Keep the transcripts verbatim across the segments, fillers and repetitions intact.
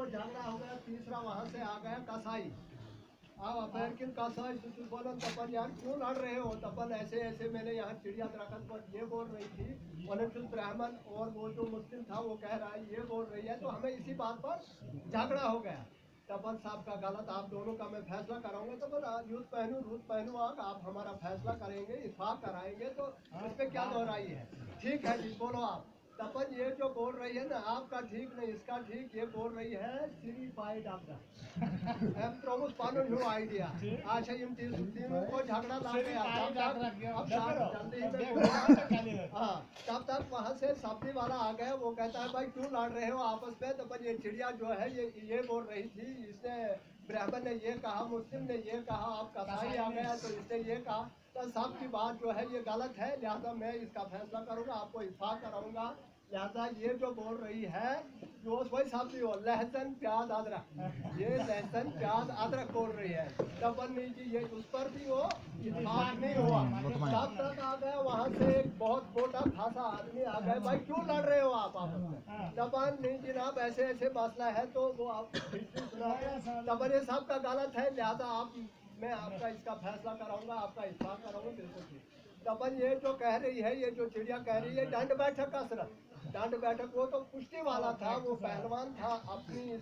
झगड़ा हो गया। तीसरा वहाँ से आ गया कसाई। अब अमेरिकन कसाई तो बोला तपन यार क्यों लड़ रहे हो? तपन ऐसे ऐसे मैंने यहाँ चिड़िया दरख्त पर ये बोल रही थी, बोले फिर ब्राह्मण और वो जो मुस्लिम था वो कह रहा है ये बोल रही है, तो हमें इसी बात पर झगड़ा हो गया। तपन साहब का गलत, आप दोनों का मैं फैसला कराऊंगा। तो बोला यूथ पहनू रूथ पहनू, आग आप हमारा फैसला करेंगे, इत्फाक कराएंगे, तो इस पर क्या दोहराई है? ठीक है जी, बोलो आप। तपन ये जो बोल रही है ना, आपका ठीक नहीं इसका ठीक, ये बोल रही है सीरी पाई डॉक्टर हम प्रमुख पानो न्यू आइडिया। अच्छा इन तीनों को झगड़ा ला गया। अब जल्दी में हाँ, तब तक वहाँ से सब्जी वाला आ गया। वो कहता है भाई क्यों लड़ रहे हो आपस में? तो पर ये चिड़िया जो है ये ये बोल रही थी, इसने ब्राह्मण ने ये कहा, मुस्लिम ने ये कहा, आप कसाई आ गया तो इसने ये कहा, तो सबकी बात जो है ये गलत है, लिहाजा मैं इसका फैसला करूँगा, आपको इत्फाक कराऊंगा। लिहाजा ये जो बोल रही है जो वही सब्जी हो, लहसुन प्याज अदरक, ये लहसुन प्याज अदरक बोल रही है। तपन नहीं जी ये उस पर भी हो इत्फाक नहीं हुआ। तब तक आ गया वहाँ से एक बहुत मोटा खासा आदमी आ गया, भाई क्यों लड़ रहे हो आप आपस में? तपन नहीं जनाब ऐसे ऐसे मसला है, तो वो आप तपन ये सब का गलत है, लिहाजा आप मैं आपका इसका फैसला कराऊंगा, आपका इत्फाक कराऊंगा, बिल्कुल ठीक। तपन ये जो कह रही है, ये जो चिड़िया कह रही है दंड बैठक कसरत, दंड बैठक वो तो कुश्ती वाला था, वो पहलवान था अपनी,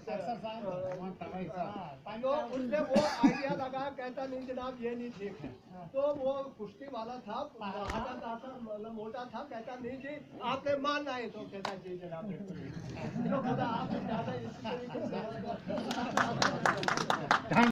तो उसने वो आइडिया लगा, कहता नहीं जनाब ये नहीं ठीक है। तो वो कुश्ती वाला था, मतलब मोटा था, कहता नहीं जी आपने मानना है, तो कहता जी जनाब तो खुदा आप ज्यादा इस तरीके से